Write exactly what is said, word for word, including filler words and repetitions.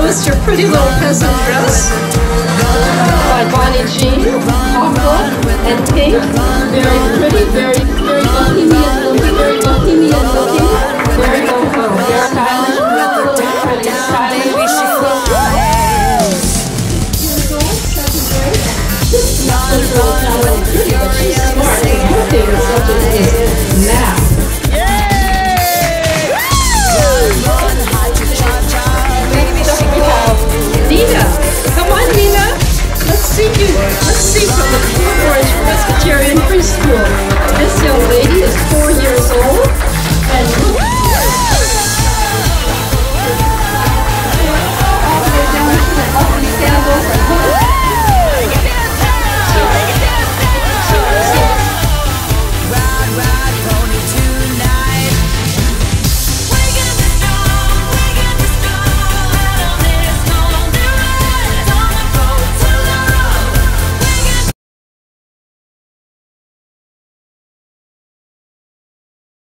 us your pretty little peasant dress by Bonnie Jean, aqua and pink. Very pretty, very, very bohemian looking, very bohemian looking.